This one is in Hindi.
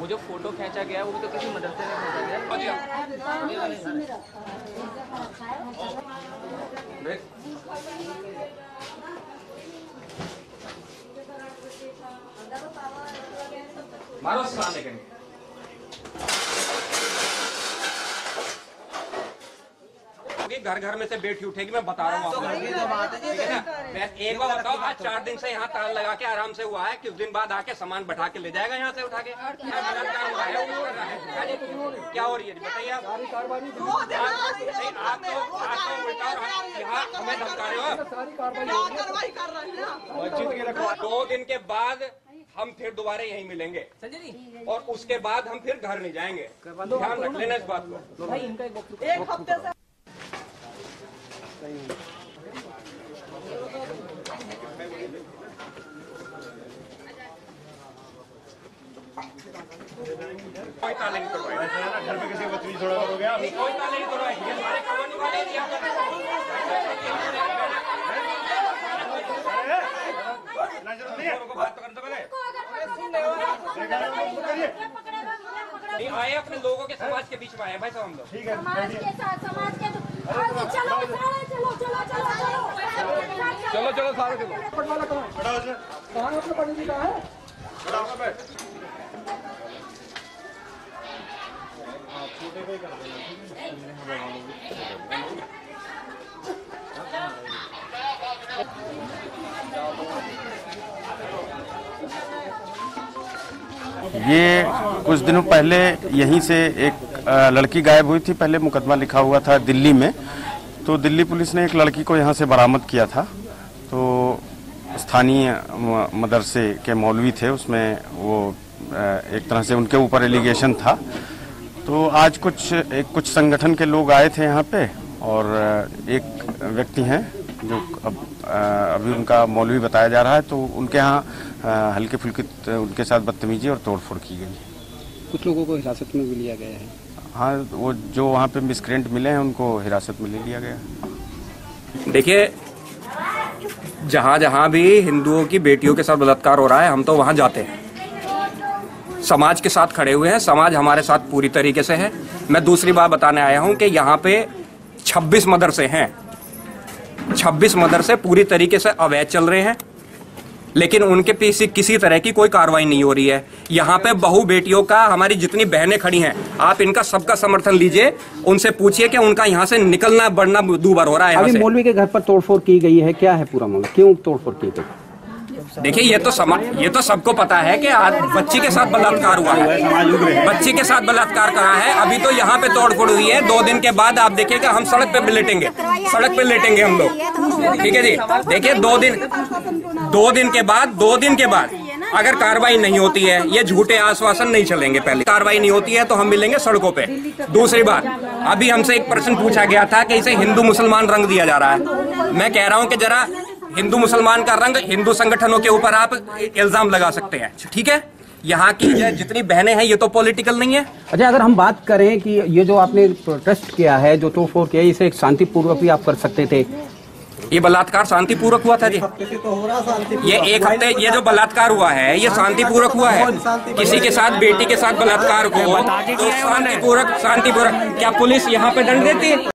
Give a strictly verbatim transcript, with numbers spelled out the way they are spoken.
जो फोटो खींचा गया वो भी तो किसी मदरसे में खींचा गया। मारो लेकिन घर घर में से बेटी उठेगी, मैं बता रहा हूँ आपको। एक बार बताओ, आज चार दिन से यहाँ ताल लगा के आराम से हुआ है, कुछ दिन बाद आके सामान बैठा के ले जाएगा यहाँ से उठा के। क्या हो रही है बताइए आप। आप तो उल्टा यहाँ हमें धमका रहे हो। दो दिन के बाद हम फिर दोबारा यहीं मिलेंगे और उसके बाद हम फिर घर नहीं जाएंगे। ध्यान रख लेना इस बात को। एक हफ्ते से कोई ताले नहीं करवाए, घर में किसी बच्ची थोड़ा हो गया, कोई ताले नहीं करवाए। हमारे कॉलोनी वाले दिया बात तो करते पहले नहीं आए, अपने लोगों के समाज के बीच में आए भाई साहब हम लोग। ठीक है, समाज के साथ समाज के चलो चलो चलो चलो चलो चलो चलो सारे चलो। खड़ा हो जा, कहाँ अपने पंडित जी कहाँ है? खड़ा हो बैठ। छोटे को ही कर देना। ये कुछ दिनों पहले यहीं से एक लड़की गायब हुई थी। पहले मुकदमा लिखा हुआ था दिल्ली में, तो दिल्ली पुलिस ने एक लड़की को यहाँ से बरामद किया था। तो स्थानीय मदरसे के मौलवी थे, उसमें वो एक तरह से उनके ऊपर एलिगेशन था। तो आज कुछ एक कुछ संगठन के लोग आए थे यहाँ पे, और एक व्यक्ति हैं जो अब अभी उनका मौलवी बताया जा रहा है, तो उनके यहाँ हल्के फुल्के उनके साथ बदतमीजी और तोड़फोड़ की गई। कुछ लोगों को हिरासत में भी लिया गया है। हाँ, वो जो वहाँ पे मिसक्रेंट मिले हैं उनको हिरासत में ले लिया गया। देखिए, जहाँ जहाँ भी हिंदुओं की बेटियों के साथ बलात्कार हो रहा है, हम तो वहाँ जाते हैं, समाज के साथ खड़े हुए हैं। समाज हमारे साथ पूरी तरीके से है। मैं दूसरी बात बताने आया हूँ कि यहाँ पे छब्बीस मदरसे हैं, छब्बीस मदरसे पूरी तरीके से अवैध चल रहे हैं, लेकिन उनके पीछे किसी तरह की कोई कार्रवाई नहीं हो रही है। यहाँ पे बहु बेटियों का, हमारी जितनी बहनें खड़ी हैं, आप इनका सबका समर्थन लीजिए, उनसे पूछिए कि उनका यहाँ से निकलना बढ़ना दूभर हो रहा है। अभी मौलवी के घर पर तोड़फोड़ की गई है, क्या है पूरा मामला, क्यों तोड़फोड़ की गई? देखिए, ये तो समा ये तो सबको पता है कि आज बच्ची के साथ बलात्कार हुआ है, बच्ची के साथ बलात्कार करा है। अभी तो यहाँ पे तोड़फोड़ हुई है। दो दिन के बाद आप देखिएगा, हम सड़क पे लेटेंगे, सड़क पे लेटेंगे हम लोग। ठीक है जी। देखिए, दो दिन दो दिन के बाद दो दिन के बाद अगर कार्रवाई नहीं होती है, ये झूठे आश्वासन नहीं चलेंगे। पहले कार्रवाई नहीं होती है तो हम मिलेंगे सड़कों पे। दूसरी बात, अभी हमसे एक प्रश्न पूछा गया था कि इसे हिंदू मुसलमान रंग दिया जा रहा है। मैं कह रहा हूँ कि जरा हिंदू मुसलमान का रंग हिंदू संगठनों के ऊपर आप इल्जाम लगा सकते हैं, ठीक है। यहाँ की जितनी बहनें हैं, ये तो पॉलिटिकल नहीं है। अच्छा, अगर हम बात करें कि ये जो आपने प्रोटेस्ट किया है, जो तोड़फोड़ किया है, इसे एक शांतिपूर्वक भी आप कर सकते थे। ये बलात्कार शांतिपूर्वक हुआ था जी। ये एक हफ्ते ये जो बलात्कार हुआ है, ये शांतिपूर्वक हुआ है। किसी के साथ, बेटी के साथ बलात्कार को तो शांतिपूर्वक शांतिपूर्वक क्या पुलिस यहाँ पे दंड देती है?